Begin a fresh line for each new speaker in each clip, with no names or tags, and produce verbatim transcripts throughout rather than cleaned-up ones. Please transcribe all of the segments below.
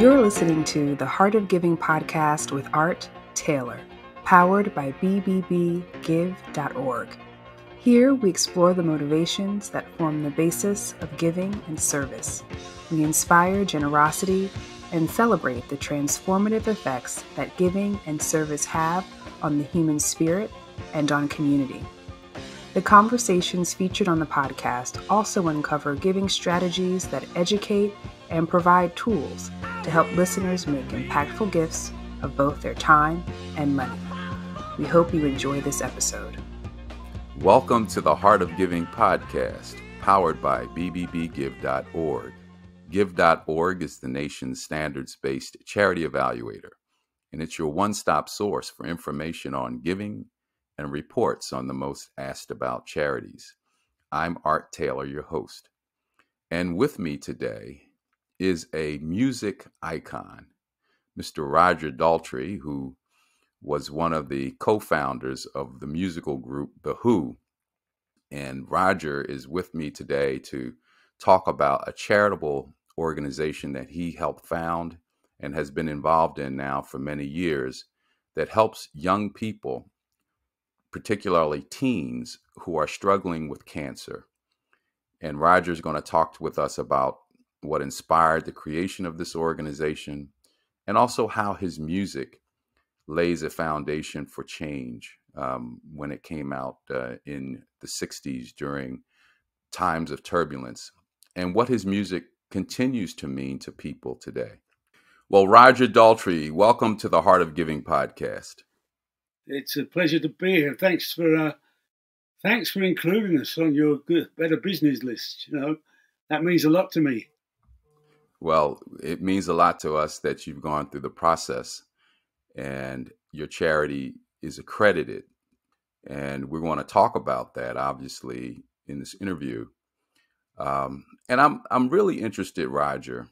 You're listening to the Heart of Giving podcast with Art Taylor, powered by b b b give dot org. Here we explore the motivations that form the basis of giving and service. We inspire generosity and celebrate the transformative effects that giving and service have on the human spirit and on community. The conversations featured on the podcast also uncover giving strategies that educate and provide tools to help listeners make impactful gifts of both their time and money. We hope you enjoy this episode.
Welcome to the Heart of Giving podcast, powered by b b b give dot org. give dot org is the nation's standards-based charity evaluator, and it's your one-stop source for information on giving and reports on the most asked about charities. I'm Art Taylor, your host. And with me today is a music icon, Mister Roger Daltrey, who was one of the co-founders of the musical group The Who. And Roger is with me today to talk about a charitable organization that he helped found and has been involved in now for many years that helps young people, particularly teens, who are struggling with cancer. And Roger's going to talk with us about what inspired the creation of this organization and also how his music lays a foundation for change um, when it came out uh, in the sixties during times of turbulence, and what his music continues to mean to people today. Well, Roger Daltrey, welcome to the Heart of Giving podcast.
It's a pleasure to be here. Thanks for uh, thanks for including us on your good, better business list. You know, that means a lot to me.
Well, it means a lot to us that you've gone through the process and your charity is accredited. And we're going to talk about that, obviously, in this interview. Um, and I'm I'm really interested, Roger,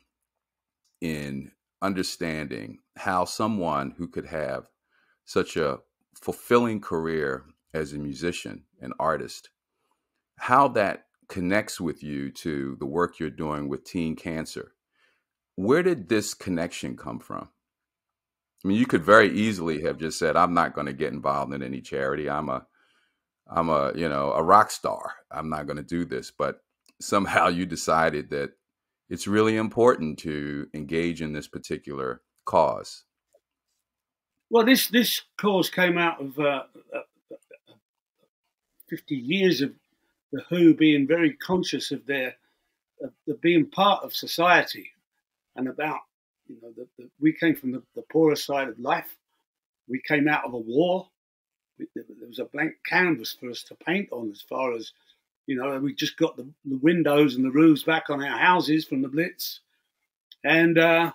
in understanding how someone who could have such a fulfilling career as a musician, an artist, how that connects with you to the work you're doing with teen cancer. Where did this connection come from? I mean, you could very easily have just said, I'm not going to get involved in any charity. I'm a, I'm a, you know, a rock star. I'm not going to do this. But somehow you decided that it's really important to engage in this particular cause.
Well, this, this cause came out of uh, fifty years of the Who being very conscious of their, of, of being part of society and about, you know, the, the, we came from the, the poorer side of life. We came out of a war. There was a blank canvas for us to paint on as far as, you know, we just got the, the windows and the roofs back on our houses from the Blitz. And uh,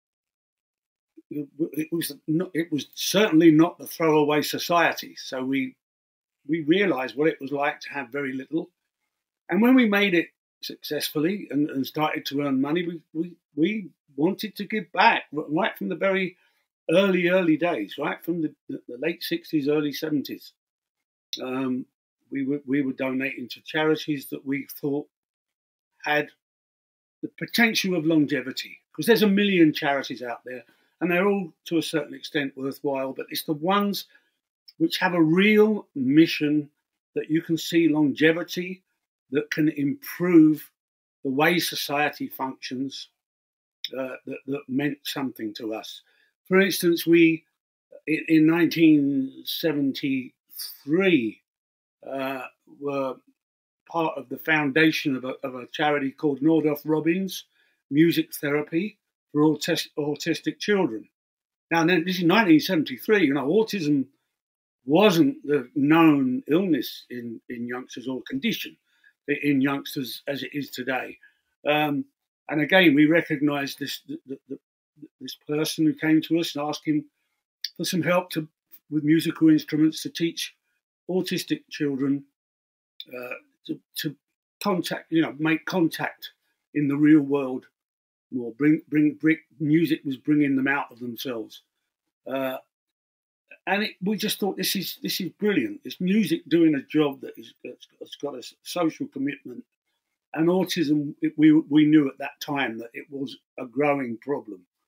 it, it was not, it was certainly not the throwaway society. So we we realized what it was like to have very little. And when we made it successfully and, and started to earn money, we, we, we wanted to give back right from the very early, early days, right from the, the, the late sixties, early seventies. Um, we were we were donating to charities that we thought had the potential of longevity, because there's a million charities out there and they're all to a certain extent worthwhile, but it's the ones which have a real mission that you can see longevity, that can improve the way society functions, uh, that, that meant something to us. For instance, we, in, in nineteen seventy-three, uh, were part of the foundation of a, of a charity called Nordoff Robbins Music Therapy for autis- Autistic Children. Now, then, this is nineteen seventy-three, you know, autism wasn't the known illness in, in youngsters or condition in youngsters as it is today. Um, and again, we recognised this the, the, this person who came to us and asked him for some help to, with musical instruments to teach autistic children uh, to, to contact, you know, make contact in the real world more. Bring, bring, bring music was bringing them out of themselves. Uh, And it, we just thought this is this is brilliant. It's music doing a job that is that's got a social commitment, and autism. It, we we knew at that time that it was a growing problem,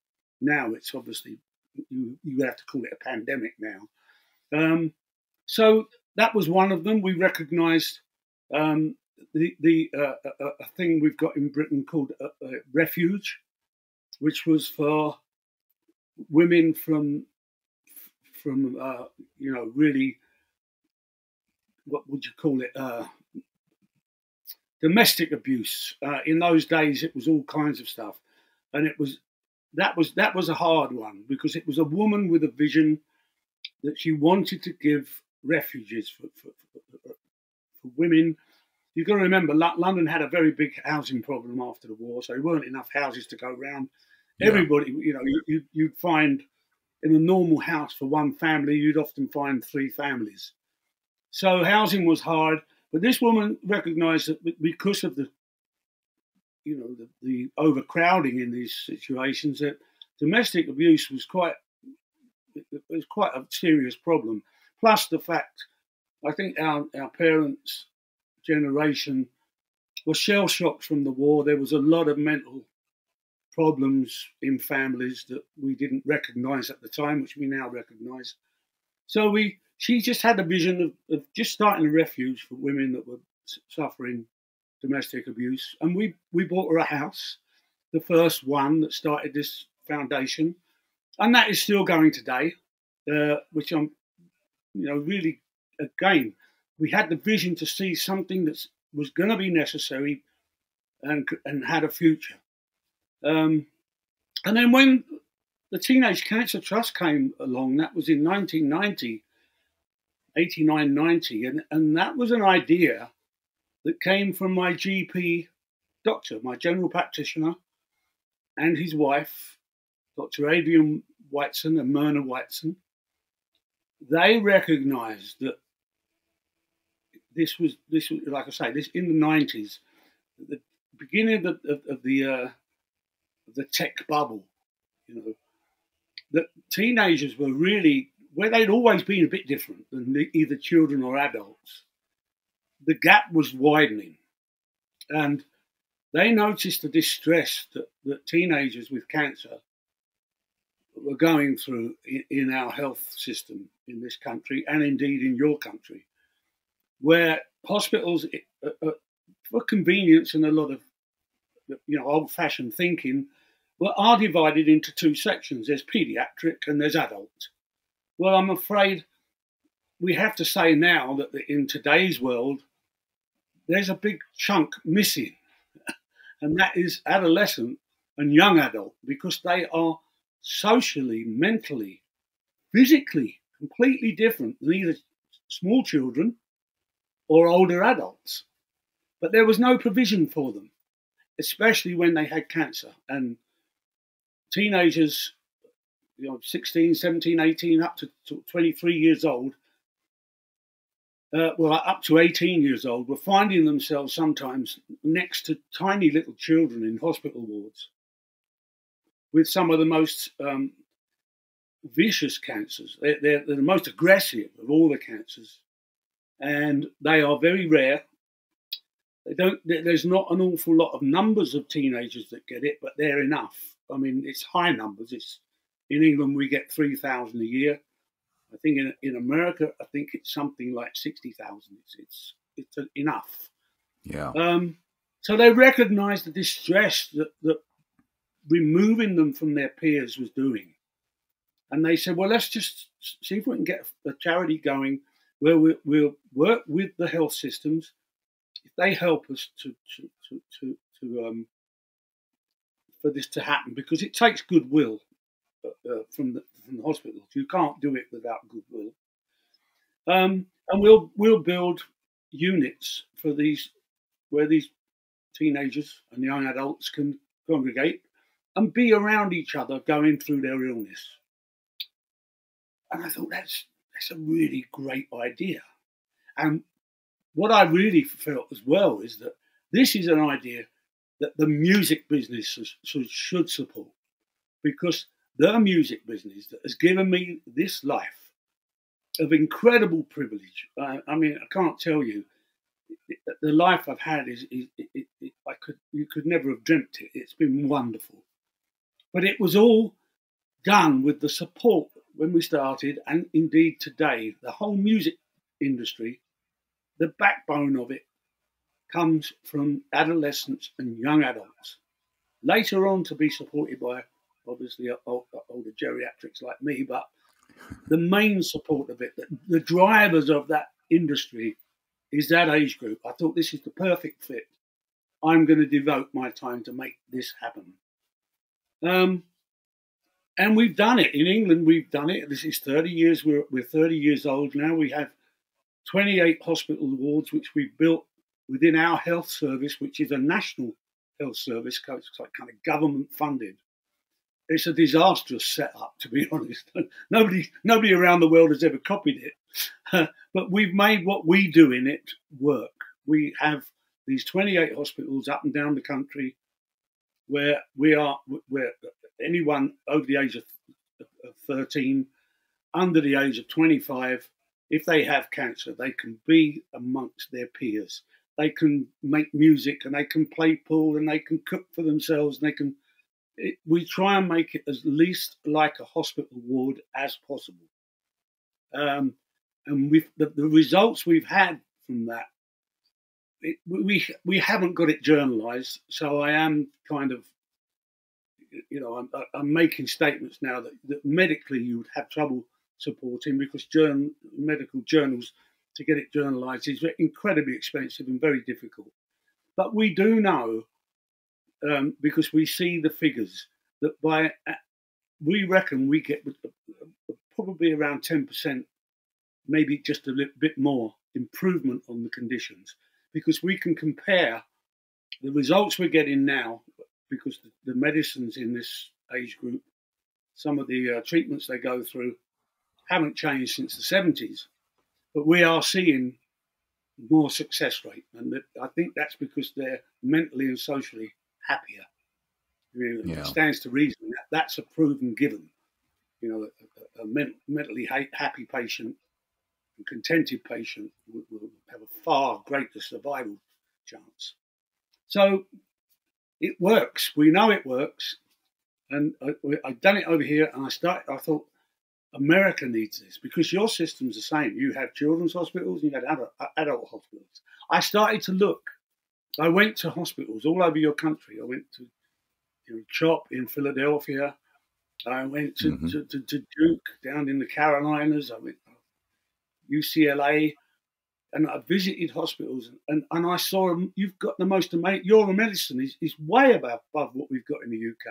now it's obviously, you, you have to call it a pandemic now. Um, so that was one of them. We recognised um, the, the uh, a, a thing we've got in Britain called a, a refuge, which was for women from, from uh, you know, really, what would you call it, uh, domestic abuse. Uh, in those days, it was all kinds of stuff, and it was that was that was a hard one, because it was a woman with a vision that she wanted to give refuges for, for, for, for women. You've got to remember, London had a very big housing problem after the war, so there weren't enough houses to go around. Yeah. Everybody, you know, you, you'd find in a normal house for one family, you'd often find three families. So housing was hard, but this woman recognised that because of the, you know, the, the overcrowding in these situations, that domestic abuse was quite, it was quite a serious problem. Plus the fact, I think our, our parents' generation were shell-shocked from the war. There was a lot of mental problems in families that we didn't recognise at the time, which we now recognise. So we, she just had a vision of, of just starting a refuge for women that were suffering domestic abuse. And we, we bought her a house, the first one that started this foundation. And that is still going today, uh, which I'm, you know, really, again, we had the vision to see something that was going to be necessary and, and had a future. Um, and then when the Teenage Cancer Trust came along, that was in nineteen ninety, eighty-nine, ninety, and, and that was an idea that came from my G P doctor, my general practitioner, and his wife, Doctor Adrian Whiteson and Myrna Whiteson. They recognised that this was, this was, like I say, this in the nineties, the beginning of the, of, of the uh, the tech bubble, you know, that teenagers were really, where they'd always been a bit different than either children or adults, the gap was widening. And they noticed the distress that, that teenagers with cancer were going through in, in our health system in this country, and indeed in your country, where hospitals, uh, uh, for convenience and a lot of, you know, old-fashioned thinking, well, are divided into two sections. There's paediatric and there's adult. Well, I'm afraid we have to say now that in today's world, there's a big chunk missing, and that is adolescent and young adult, because they are socially, mentally, physically completely different than either small children or older adults. But there was no provision for them, especially when they had cancer. And teenagers, you know, sixteen, seventeen, eighteen, up to twenty-three years old, uh, well, up to eighteen years old, were finding themselves sometimes next to tiny little children in hospital wards with some of the most um, vicious cancers. They're, they're, they're the most aggressive of all the cancers, and they are very rare. They don't, there's not an awful lot of numbers of teenagers that get it, but they're enough. I mean, it's high numbers. It's, in England, we get three thousand a year. I think in, in America, I think it's something like sixty thousand. It's, it's, it's enough.
Yeah.
Um, so they recognised the distress that, that removing them from their peers was doing. And they said, well, let's just see if we can get a charity going where we, we'll work with the health systems. If they help us to, to, to, to, to um, for this to happen, because it takes goodwill uh, from, the, from the hospitals. You can't do it without goodwill. Um, and we'll we'll build units for these, where these teenagers and young adults can congregate and be around each other going through their illness. And I thought that's that's a really great idea. And what I really felt as well is that this is an idea that the music business should, should support, because the music business that has given me this life of incredible privilege. Uh, I mean, I can't tell you, the life I've had is, is it, it, it, I could you could never have dreamt it. It's been wonderful, but it was all done with the support when we started, and indeed today, the whole music industry, the backbone of it comes from adolescents and young adults. Later on to be supported by, obviously, older geriatrics like me, but the main support of it, the, the drivers of that industry is that age group. I thought this is the perfect fit. I'm going to devote my time to make this happen. Um, and we've done it. In England, we've done it. This is thirty years. We're, we're thirty years old now. We have twenty-eight hospital wards, which we've built within our health service, which is a national health service. It's like kind of government funded. It's a disastrous setup, to be honest. Nobody, nobody around the world has ever copied it. But we've made what we do in it work. We have these twenty-eight hospitals up and down the country where we are, where anyone over the age of thirteen, under the age of twenty-five, if they have cancer, they can be amongst their peers. They can make music and they can play pool and they can cook for themselves. And they can. It, we try and make it as least like a hospital ward as possible. Um, and we've, the, the results we've had from that, it, we we haven't got it journalised. So I am kind of, you know, I'm, I'm making statements now that, that medically you would have trouble supporting, because journal, medical journals, to get it journalised is incredibly expensive and very difficult. But we do know, um, because we see the figures, that by, we reckon we get probably around ten percent, maybe just a little bit more improvement on the conditions, because we can compare the results we're getting now, because the, the medicines in this age group, some of the uh, treatments they go through haven't changed since the seventies, but we are seeing more success rate. And that, I think that's because they're mentally and socially happier. I mean, yeah. It stands to reason that that's a proven given. You know, a, a men, mentally ha- happy patient, a contented patient will, will have a far greater survival chance. So it works. We know it works. And I, I've done it over here, and I started, I thought, America needs this, because your system's the same. You have children's hospitals and you have adult, adult hospitals. I started to look. I went to hospitals all over your country. I went to you know, CHOP in Philadelphia. I went to, mm-hmm. to, to, to Duke down in the Carolinas. I went to U C L A, and I visited hospitals. And, and I saw you've got the most amazing. Your medicine is, is way above, above what we've got in the U K.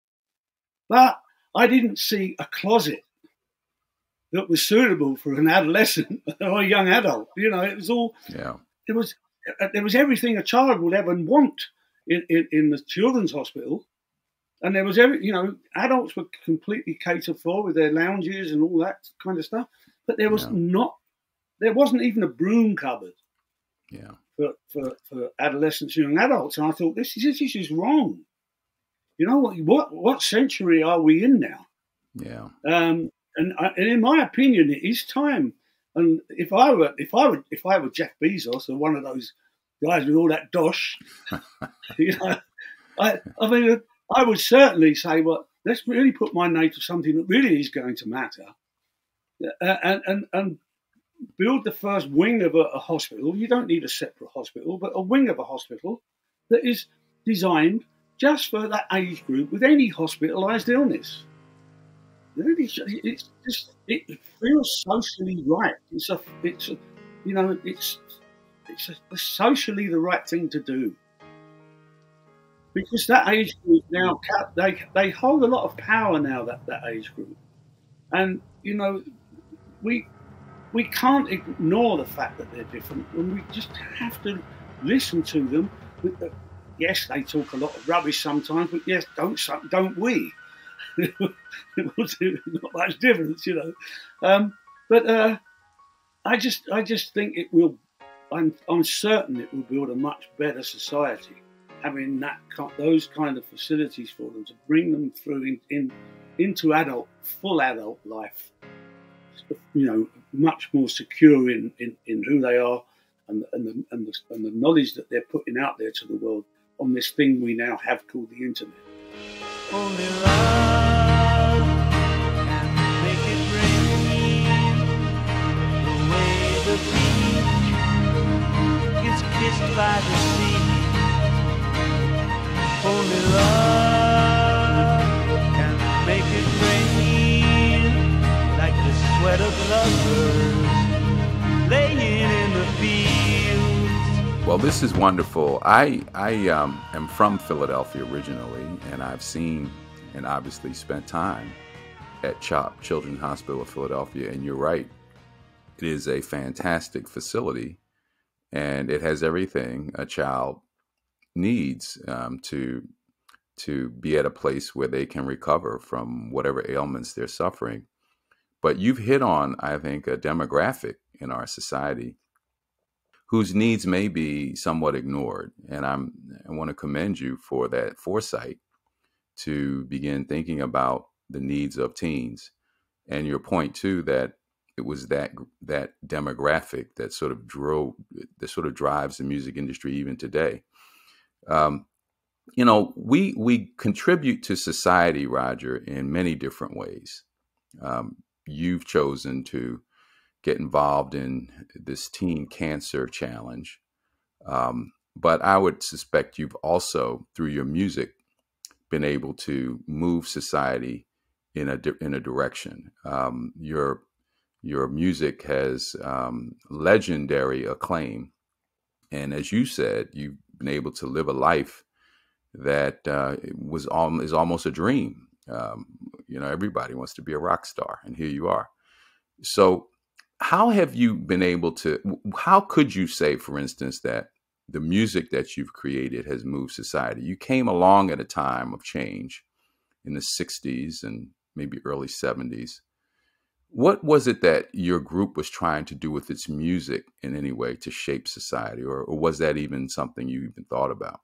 But I didn't see a closet that was suitable for an adolescent or a young adult. You know, it was all, yeah. It was, there was everything a child would ever want in, in, in the children's hospital. And there was every, you know, adults were completely catered for with their lounges and all that kind of stuff. But there was yeah. not, there wasn't even a broom cupboard yeah. for, for, for adolescents and young adults. And I thought, this is, this is wrong. You know, what, what, what century are we in now? Yeah. Um, And, I, and in my opinion, it is time. And if I were, if I were, if I were Jeff Bezos or one of those guys with all that dosh, you know, I, I mean, I would certainly say, well, let's really put my name to something that really is going to matter, uh, and and and build the first wing of a, a hospital. You don't need a separate hospital, but a wing of a hospital that is designed just for that age group with any hospitalised illness. It's just, it feels socially right. It's a, it's a, you know, it's, it's a, socially the right thing to do. Because that age group now, they they hold a lot of power now, that, that age group. And, you know, we we can't ignore the fact that they're different, and we just have to listen to them. Yes, they talk a lot of rubbish sometimes, but yes, don't, don't we? Not much difference, you know. Um, but uh, I just, I just think it will. I'm, I'm certain it will build a much better society, having that those kind of facilities for them to bring them through in, in into adult, full adult life. You know, much more secure in, in, in who they are and and the, and the and the knowledge that they're putting out there to the world on this thing we now have called the internet.
Only love sight of lovers laying in the fields.
Well, this is wonderful. I I um, am from Philadelphia originally, and I've seen and obviously spent time at CHOP, Children's Hospital of Philadelphia. And you're right, it is a fantastic facility, and it has everything a child needs um, to to be at a place where they can recover from whatever ailments they're suffering. But you've hit on, I think, a demographic in our society whose needs may be somewhat ignored. And I'm, I want to commend you for that foresight to begin thinking about the needs of teens. And your point too, that it was that that demographic that sort of drove, that sort of drives the music industry even today. Um, you know, we we contribute to society, Roger, in many different ways. Um, you've chosen to get involved in this teen cancer challenge. Um, but I would suspect you've also, through your music, been able to move society in a in a direction. Um, your your music has um, legendary acclaim, and as you said, you've been able to live a life that uh, was al- is almost a dream. Um, you know, everybody wants to be a rock star, and here you are. So how have you been able to, how could you say, for instance, that the music that you've created has moved society? You came along at a time of change in the sixties and maybe early seventies. What was it that your group was trying to do with its music in any way to shape society? Or, or was that even something you even thought about?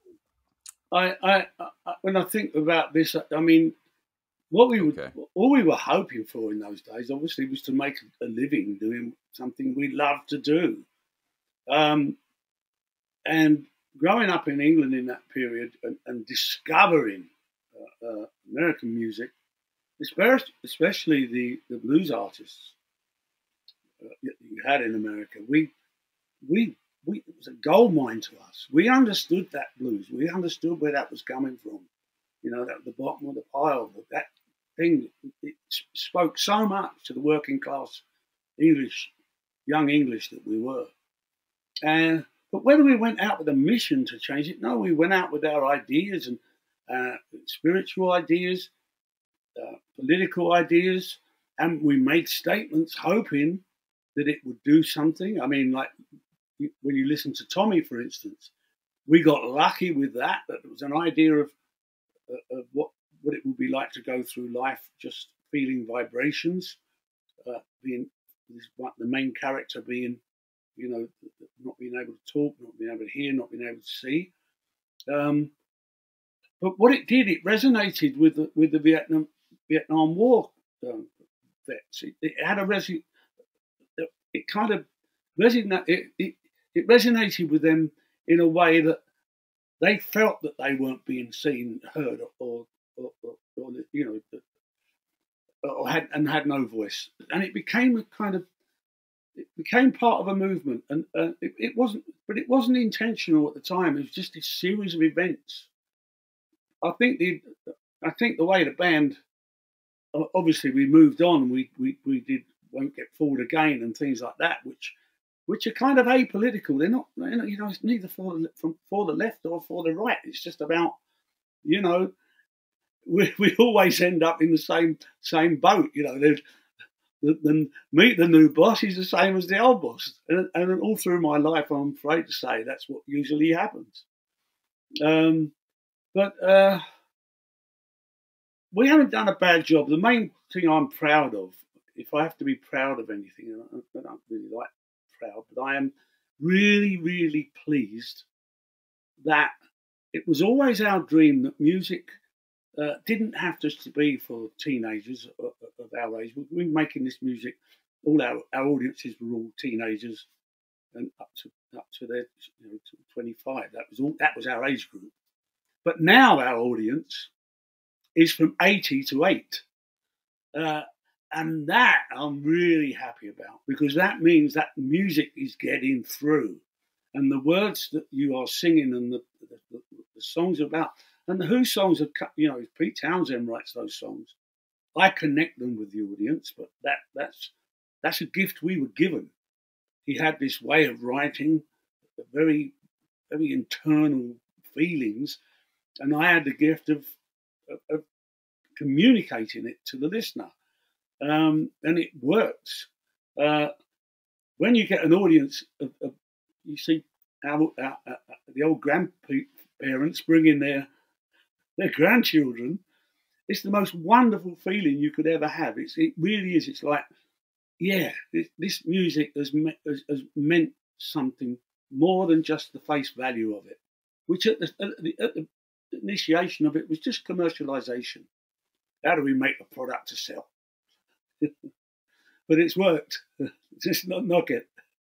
I, I, I, when I think about this, I mean, what we
Okay.
would, all we were hoping for in those days, obviously, was to make a living doing something we loved to do. Um, and growing up in England in that period and, and discovering uh, uh, American music, especially, especially the, the blues artists uh, you had in America, we we we it was a gold mine to us. We understood that blues. We understood where that was coming from. You know, that the bottom of the pile, that thing, it spoke so much to the working class English, young English that we were. And but whether we went out with a mission to change it, no, we went out with our ideas and uh, spiritual ideas, uh, political ideas, and we made statements hoping that it would do something. I mean, like when you listen to Tommy, for instance, we got lucky with that. That it was an idea of, of what what it would be like to go through life just feeling vibrations, uh, being the main character being, you know, not being able to talk, not being able to hear, not being able to see. Um, but what it did, it resonated with the, with the Vietnam Vietnam War um, vets. It, it had a resi- it kind of resonated. It, it, it resonated with them in a way that they felt that they weren't being seen, heard, or, or, or, or you know, or had and had no voice. And it became a kind of it became part of a movement, and uh, it, it wasn't, but it wasn't intentional at the time. It was just this series of events. I think the, I think the way the band, obviously, we moved on. We we we did Won't Get Fooled Again and things like that, which which are kind of apolitical. They're not, you know, it's neither for the, from for the left or for the right. It's just about, you know, we we always end up in the same same boat. You know, there's then meet the new boss is the same as the old boss, and, and all through my life, I'm afraid to say that's what usually happens. Um, but uh, we haven't done a bad job. The main thing I'm proud of, if I have to be proud of anything, and I, I don't really like proud, but I am really, really pleased that it was always our dream that music uh, didn't have to be for teenagers of, of our age. We were making this music. All our, our audiences were all teenagers and up to up to their, you know, to twenty-five. That was all. That was our age group. But now our audience is from eighty to eight, uh, and that I'm really happy about, because that means that music is getting through, and the words that you are singing and the the, the, the songs about, and the Who songs are, you know, Pete Townsend writes those songs. I connect them with the audience, but that that's that's a gift we were given. He had this way of writing, very, very internal feelings, and I had the gift of, of, of communicating it to the listener, um, and it works. Uh, when you get an audience of, of you see our, our, our, the old grandparents bringing their their grandchildren, it's the most wonderful feeling you could ever have. It's, it really is. It's like, yeah, this, this music has, me, has, has meant something more than just the face value of it, which at the, at the, at the initiation of it was just commercialization. How do we make a product to sell? But it's worked. Just not knock it.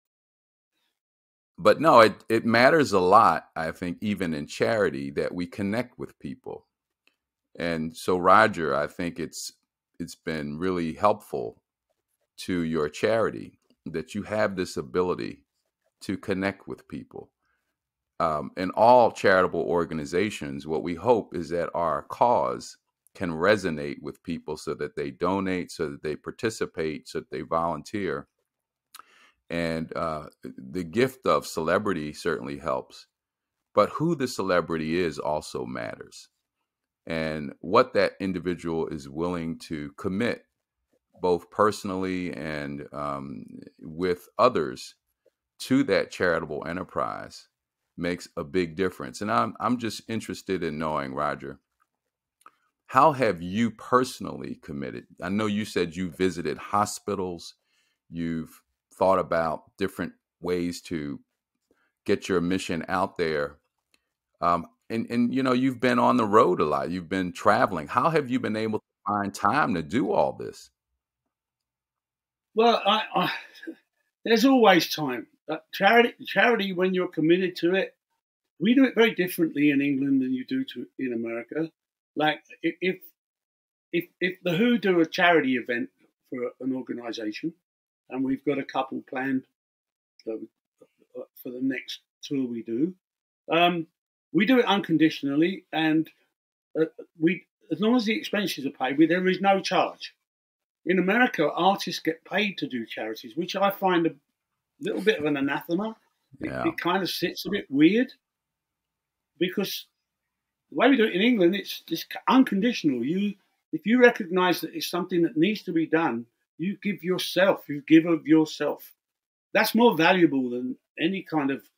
But no, it, it matters a lot, I think, even in charity, that we connect with people. And so, Roger, I think it's it's been really helpful to your charity that you have this ability to connect with people. Um, in all charitable organizations, what we hope is that our cause can resonate with people so that they donate, so that they participate, so that they volunteer. And uh, the gift of celebrity certainly helps, but who the celebrity is also matters. And what that individual is willing to commit, both personally and um, with others, to that charitable enterprise makes a big difference. And I'm I'm just interested in knowing, Roger, how have you personally committed? I know you said you visited hospitals, you've thought about different ways to get your mission out there. Um, and, and, you know, you've been on the road a lot. You've been traveling. How have you been able to find time to do all this?
Well, I, I, there's always time. Uh, charity, charity, when you're committed to it, we do it very differently in England than you do to in America. Like if if if the Who do a charity event for an organisation, and we've got a couple planned uh, for the next tour we do, um, we do it unconditionally, and uh, we as long as the expenses are paid, we, there is no charge. In America, artists get paid to do charities, which I find a little bit of an anathema.
Yeah.
It, it kind of sits a bit weird because the way we do it in England, it's just unconditional. You, if you recognise that it's something that needs to be done, you give yourself. You give of yourself. That's more valuable than any kind of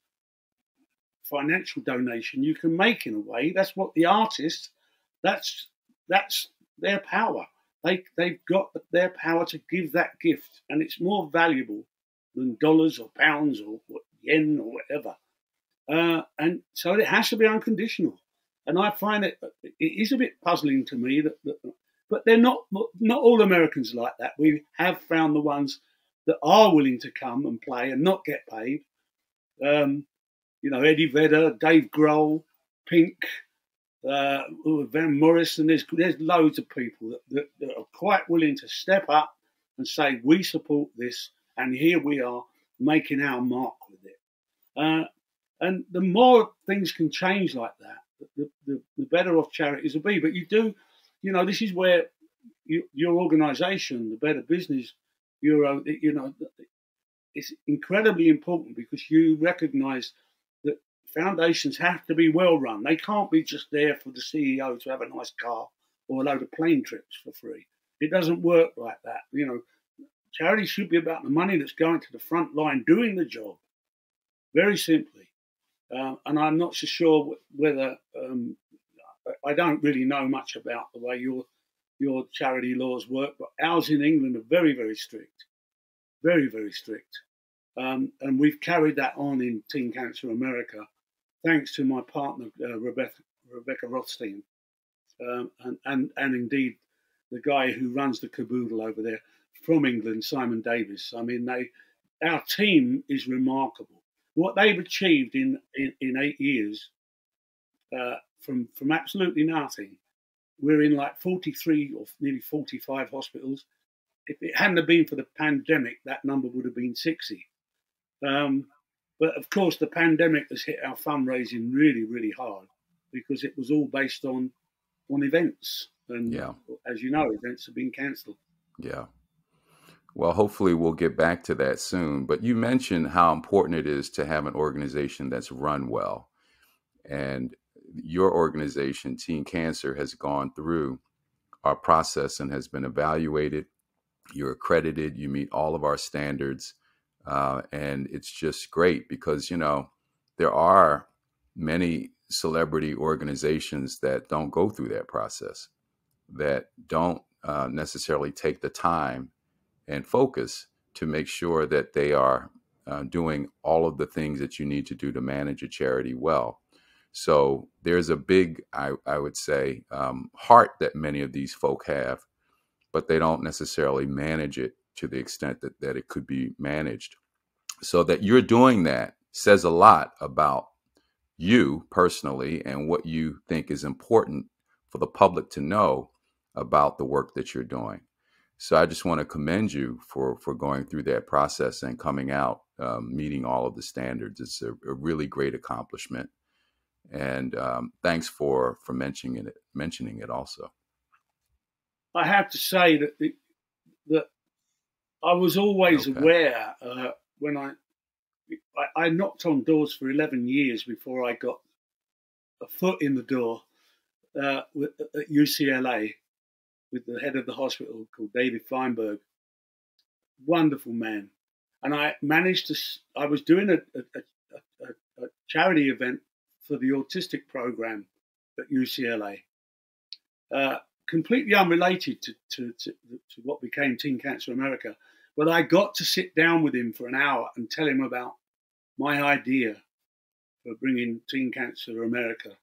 financial donation you can make. In a way, that's what the artists. That's that's their power. They they've got their power to give that gift, and it's more valuable than dollars or pounds or yen or whatever. Uh, and so it has to be unconditional. And I find it it is a bit puzzling to me that, that but they're not not all Americans like that. We have found the ones that are willing to come and play and not get paid. Um, you know, Eddie Vedder, Dave Grohl, Pink, uh, Van Morrison. There's there's loads of people that, that, that are quite willing to step up and say we support this, and here we are making our mark with it. Uh, and the more things can change like that, the, the, the better off charities will be. But you do, you know, this is where you, your organisation, the Better Business Bureau, you know, it's incredibly important because you recognise that foundations have to be well run. They can't be just there for the C E O to have a nice car or a load of plane trips for free. It doesn't work like that. You know, charity should be about the money that's going to the front line doing the job, very simply. Uh, and I'm not so sure whether um, I don't really know much about the way your your charity laws work, but ours in England are very, very strict, very, very strict. Um, and we've carried that on in Teen Cancer America, thanks to my partner uh, Rebecca Rebecca Rothstein, um, and and and indeed the guy who runs the caboodle over there from England, Simon Davis. I mean, they our team is remarkable. What they've achieved in, in, in eight years, uh, from from absolutely nothing, we're in like forty-three or nearly forty-five hospitals. If it hadn't have been for the pandemic, that number would have been sixty. Um, but of course, the pandemic has hit our fundraising really, really hard because it was all based on on events, and
yeah.
as you know, events have been cancelled.
Yeah. Well, hopefully we'll get back to that soon. But you mentioned how important it is to have an organization that's run well. And your organization, Teen Cancer, has gone through our process and has been evaluated. You're accredited. You meet all of our standards. Uh, and it's just great because, you know, there are many celebrity organizations that don't go through that process, that don't uh, necessarily take the time and focus to make sure that they are uh, doing all of the things that you need to do to manage a charity well. So there's a big, I, I would say, um, heart that many of these folk have, but they don't necessarily manage it to the extent that, that it could be managed. So that you're doing that says a lot about you personally and what you think is important for the public to know about the work that you're doing. So I just want to commend you for, for going through that process and coming out, um, meeting all of the standards. It's a, a really great accomplishment. And um, thanks for, for mentioning it, mentioning it also.
I have to say that the, that I was always
Okay.
aware uh, when I, I I knocked on doors for eleven years before I got a foot in the door uh, with, at U C L A with the head of the hospital called David Feinberg. Wonderful man. And I managed to, I was doing a, a, a, a charity event for the autistic program at U C L A. Uh, completely unrelated to, to, to, to what became Teen Cancer America. But I got to sit down with him for an hour and tell him about my idea for bringing Teen Cancer America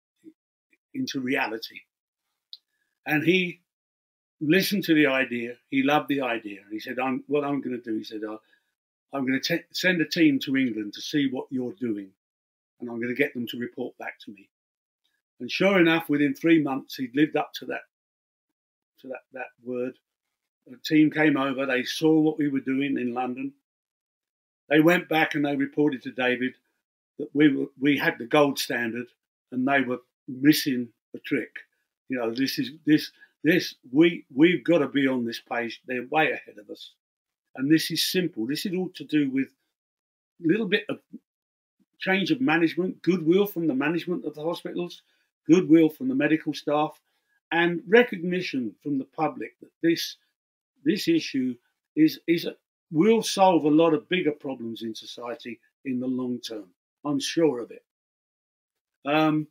into reality. And he listened to the idea. He loved the idea. And he said, I'm, what I'm going to do, he said, uh, I'm going to send a team to England to see what you're doing. And I'm going to get them to report back to me. And sure enough, within three months, he'd lived up to that to that, that word. The team came over. They saw what we were doing in London. They went back and they reported to David that we were, we had the gold standard and they were missing the trick. You know, this is this this we we've got to be on this page. They're way ahead of us, and this is simple. This is all to do with a little bit of change of management, goodwill from the management of the hospitals, goodwill from the medical staff, and recognition from the public that this this issue is is a, will solve a lot of bigger problems in society in the long term. I'm sure of it. Um,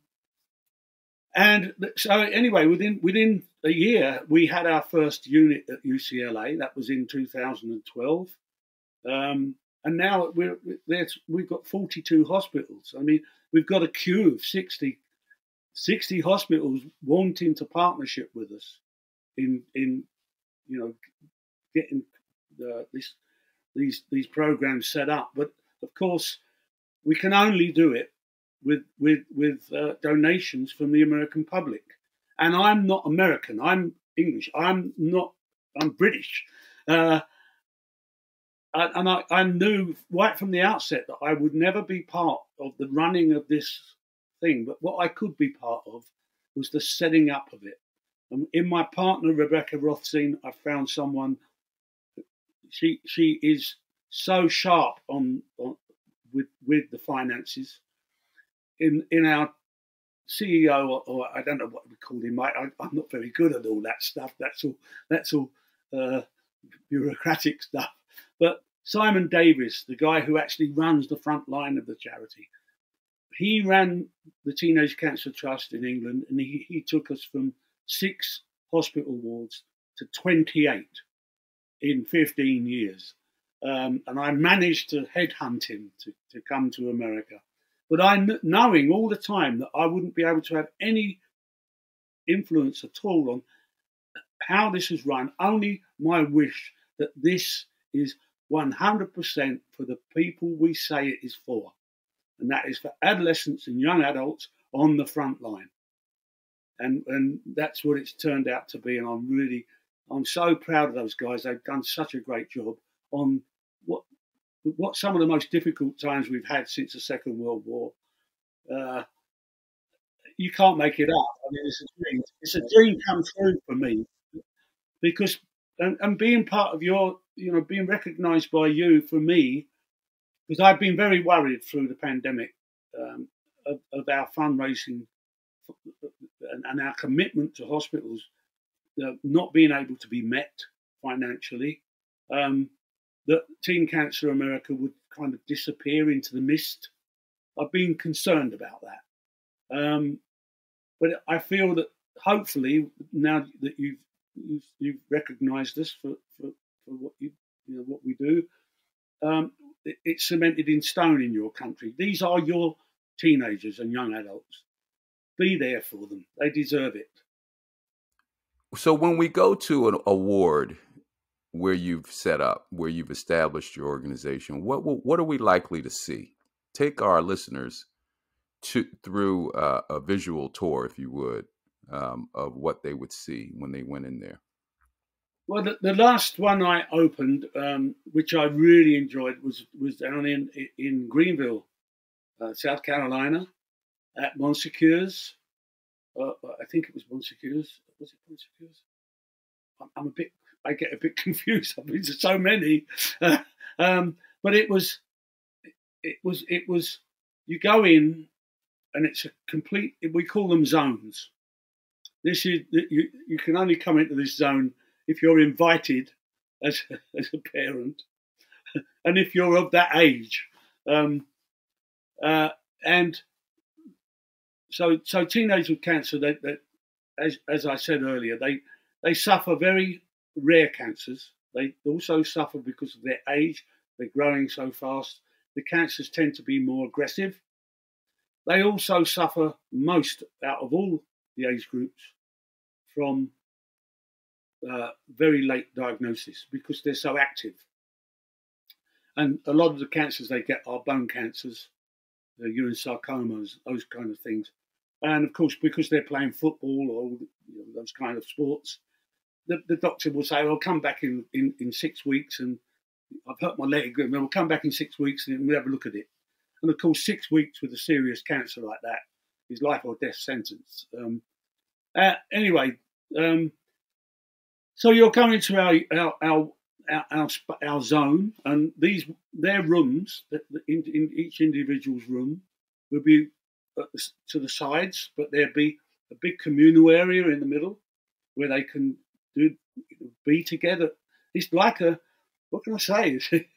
and so anyway, within within a year, we had our first unit at U C L A. That was in two thousand twelve. Um, and now we're, we've got forty-two hospitals. I mean, we've got a queue of sixty, sixty hospitals wanting to partnership with us in, in you know, getting uh, this, these, these programs set up. But of course, we can only do it with with with uh, donations from the American public. And I'm not American. I'm English. I'm not. I'm British. Uh, and I, I knew right from the outset that I would never be part of the running of this thing. But what I could be part of was the setting up of it. And in my partner Rebecca Rothstein, I found someone. She she is so sharp on, on with with the finances. In in our C E O, or, or I don't know what we call him. I, I, I'm not very good at all that stuff. That's all. That's all uh, bureaucratic stuff. But Simon Davis, the guy who actually runs the front line of the charity, he ran the Teenage Cancer Trust in England, and he, he took us from six hospital wards to twenty-eight in fifteen years. Um, and I managed to headhunt him to, to come to America. But I, knowing all the time that I wouldn't be able to have any influence at all on how this is run, only my wish that this is one hundred percent for the people we say it is for. And that is for adolescents and young adults on the front line. And, and that's what it's turned out to be. And I'm really, I'm so proud of those guys. They've done such a great job on what what some of the most difficult times we've had since the Second World War. Uh, you can't make it up. I mean, it's a dream. It's a dream come true for me, because and, and being part of your, you know, being recognised by you for me, because I've been very worried through the pandemic um, of, of our fundraising and, and our commitment to hospitals uh, not being able to be met financially. Um, that Teen Cancer America would kind of disappear into the mist. I've been concerned about that. Um, but I feel that hopefully now that you've you've, you've recognised us for, for, for what you, you know, what we do, um, it, it's cemented in stone in your country. These are your teenagers and young adults. Be there for them. They deserve it.
So when we go to an award where you've set up, where you've established your organization, what what are we likely to see? Take our listeners to through uh, a visual tour, if you would, um, of what they would see when they went in there.
Well, the, the last one I opened, um, which I really enjoyed, was was down in in Greenville, uh, South Carolina, at Monsecure's. Uh, I think it was Monsecure's. Was it Monsecure's? I'm, I'm a bit. I get a bit confused. I've been to so many, uh, um, but it was, it was, it was. You go in, and it's a complete. We call them zones. This is you. You can only come into this zone if you're invited as as a parent, and if you're of that age. Um, uh, and so, so teenagers with cancer, they, they, as as I said earlier, they they suffer very rare cancers. They also suffer because of their age. They're growing so fast. The cancers tend to be more aggressive. They also suffer most out of all the age groups from uh, very late diagnosis because they're so active. And a lot of the cancers they get are bone cancers, the urine sarcomas, those kind of things. And of course, because they're playing football or you know, those kind of sports, the, the doctor will say, "I'll come back in, in, in six weeks and I've hurt my leg, and we'll come back in six weeks and we'll have a look at it." And of course, six weeks with a serious cancer like that is life or death sentence. Um, uh, anyway, um, so you're coming to our our, our our our our zone, and these their rooms, in, in each individual's room, will be the, to the sides, but there'll be a big communal area in the middle where they can do be together. It's like a what can I say?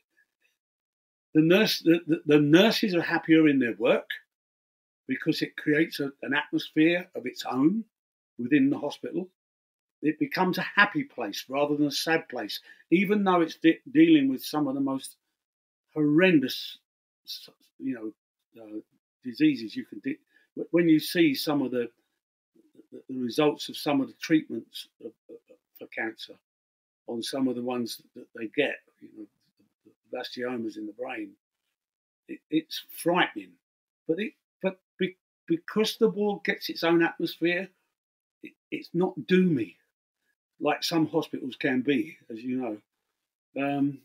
The nurse, the, the, the nurses are happier in their work because it creates a, an atmosphere of its own within the hospital. It becomes a happy place rather than a sad place, even though it's de- dealing with some of the most horrendous, you know, uh, diseases you can. De- when you see some of the, the the results of some of the treatments of, of, for cancer on some of the ones that they get, you know, blastiomas in the brain, it, it's frightening. But it, but be, because the ward gets its own atmosphere, it, it's not doomy like some hospitals can be, as you know. Um,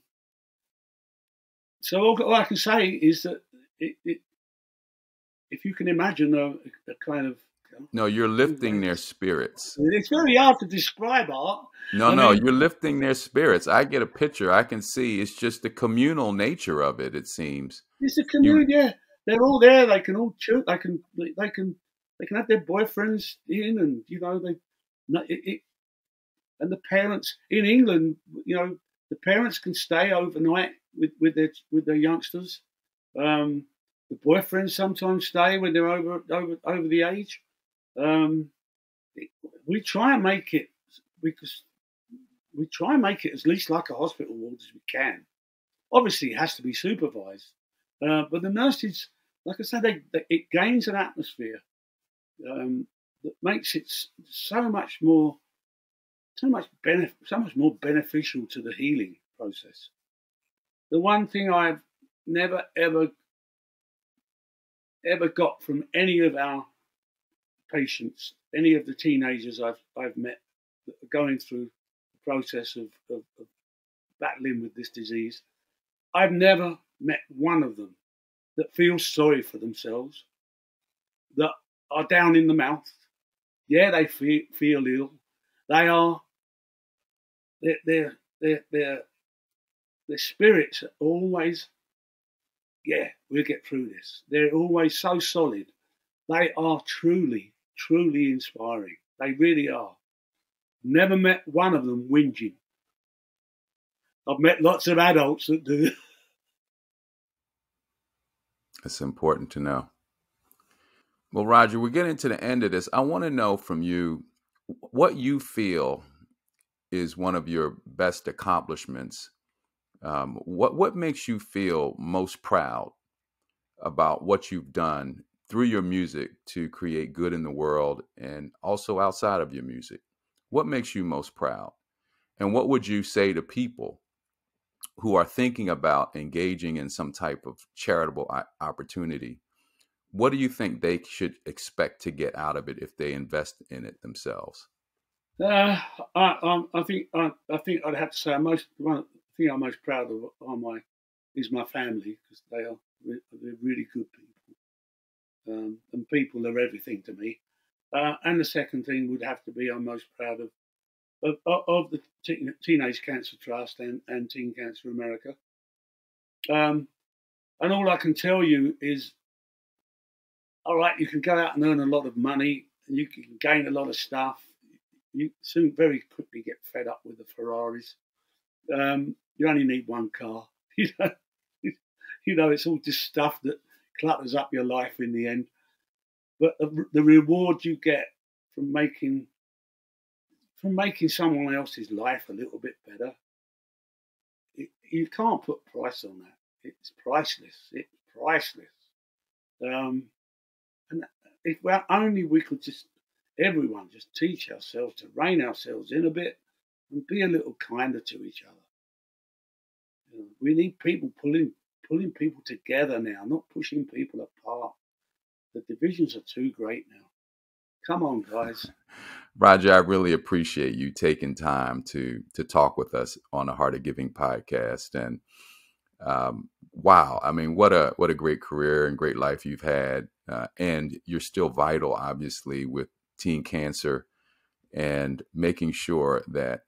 so all, all I can say is that it, it, if you can imagine a, a kind of
no, you're lifting their spirits.
It's very hard to describe art.
No,
I
no,
mean,
you're lifting their spirits. I get a picture. I can see. It's just the communal nature of it. It seems
it's a community. You, yeah, they're all there. They can all chill. They can. They can. They can have their boyfriends in, and you know they. It, it, and the parents in England, you know, the parents can stay overnight with, with their with their youngsters. Um, the boyfriends sometimes stay when they're over over over the age. Um, it, we try and make it because we try and make it as least like a hospital ward as we can. Obviously, it has to be supervised, uh, but the nurses, like I said, they, they, it gains an atmosphere um, that makes it so much more, so much benef- so much more beneficial to the healing process. The one thing I've never ever ever got from any of our patients, any of the teenagers I've I've met that are going through the process of, of, of battling with this disease, I've never met one of them that feels sorry for themselves, that are down in the mouth. Yeah, they feel, feel ill. They are their their their their, their spirits are always, yeah, we'll get through this. They're always so solid. They are truly, truly inspiring. They really are. Never met one of them whinging. I've met lots of adults that do.
It's important to know. Well, Roger, we're getting to the end of this. I want to know from you what you feel is one of your best accomplishments. Um, what what makes you feel most proud about what you've done through your music to create good in the world and also outside of your music? What makes you most proud? And what would you say to people who are thinking about engaging in some type of charitable opportunity? What do you think they should expect to get out of it if they invest in it themselves?
Uh, I, I, I think I, I think I'd have to say most one thing I'm most proud of are my is my family, because they are they're really good people, um, and people are everything to me. Uh, and the second thing would have to be I'm most proud of of, of the Teen, Teenage Cancer Trust and, and Teen Cancer America. Um, and all I can tell you is, all right, you can go out and earn a lot of money and you can gain a lot of stuff. You soon very quickly get fed up with the Ferraris. Um, you only need one car. You know, you know, it's all just stuff that clutters up your life in the end. But the, the reward you get from making from making someone else's life a little bit better, it, you can't put price on that. It's priceless. It's priceless. Um, and if well, only we could just, everyone just teach ourselves to rein ourselves in a bit and be a little kinder to each other. You know, we need people pulling pulling people together now, not pushing people apart. The divisions are too great now. Come on, guys.
Roger, I really appreciate you taking time to to talk with us on the Heart of Giving podcast. And um, wow, I mean, what a what a great career and great life you've had. Uh, and you're still vital, obviously, with teen cancer and making sure that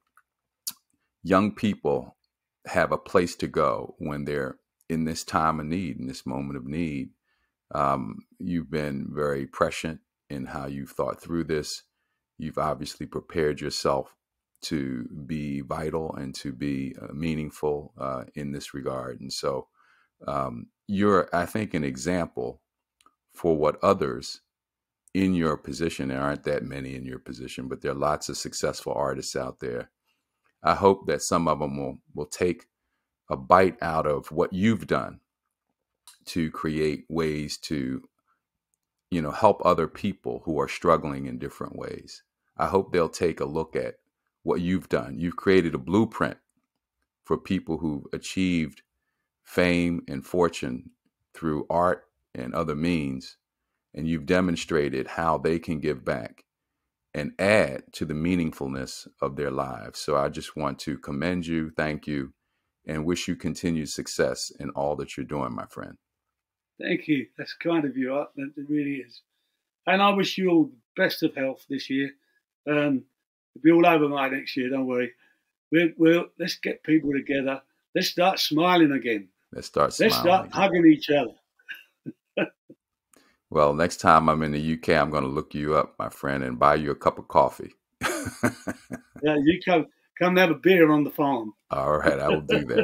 young people have a place to go when they're in this time of need, in this moment of need. Um, you've been very prescient in how you've thought through this. You've obviously prepared yourself to be vital and to be uh, meaningful uh, in this regard. And so um, you're, I think, an example for what others in your position, there aren't that many in your position, but there are lots of successful artists out there. I hope that some of them will, will take a bite out of what you've done to create ways to, you know, help other people who are struggling in different ways. I hope they'll take a look at what you've done. You've created a blueprint for people who've achieved fame and fortune through art and other means, and you've demonstrated how they can give back and add to the meaningfulness of their lives. So I just want to commend you, thank you, and wish you continued success in all that you're doing, my friend.
Thank you. That's kind of you, Art. It really is. And I wish you all the best of health this year. Um, it'll be all over my next year, don't worry. We'll, we'll, let's get people together. Let's start smiling again.
Let's start smiling.
Let's start
again.
hugging each other.
Well, next time I'm in the U K, I'm going to look you up, my friend, and buy you a cup of coffee.
Yeah, you come come and have a beer on the farm.
All right, I will do that.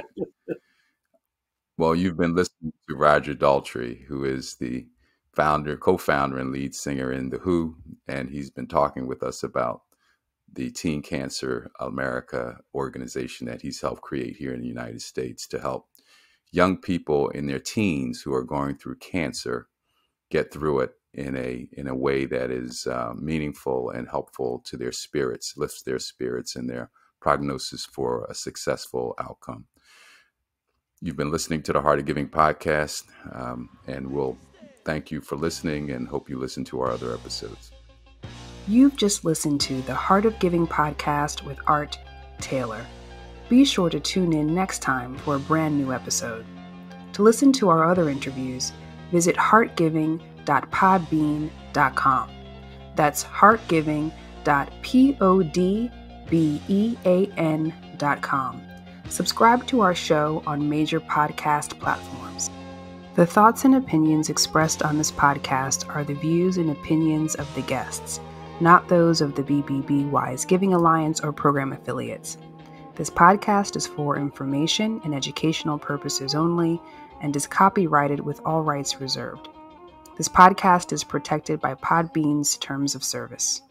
Well, you've been listening to Roger Daltrey, who is the founder, co-founder, and lead singer in The Who, and he's been talking with us about the Teen Cancer America organization that he's helped create here in the United States to help young people in their teens who are going through cancer get through it in a in a way that is uh, meaningful and helpful to their spirits, lifts their spirits and their prognosis for a successful outcome. You've been listening to the Heart of Giving podcast, um, and we'll thank you for listening and hope you listen to our other episodes.
You've just listened to the Heart of Giving podcast with Art Taylor. Be sure to tune in next time for a brand new episode. To listen to our other interviews, visit heart giving dot podbean dot com. That's heartgiving dot podbean dot com. Subscribe to our show on major podcast platforms. The thoughts and opinions expressed on this podcast are the views and opinions of the guests, not those of the B B B Wise Giving Alliance or program affiliates. This podcast is for information and educational purposes only and is copyrighted with all rights reserved. This podcast is protected by Podbean's terms of service.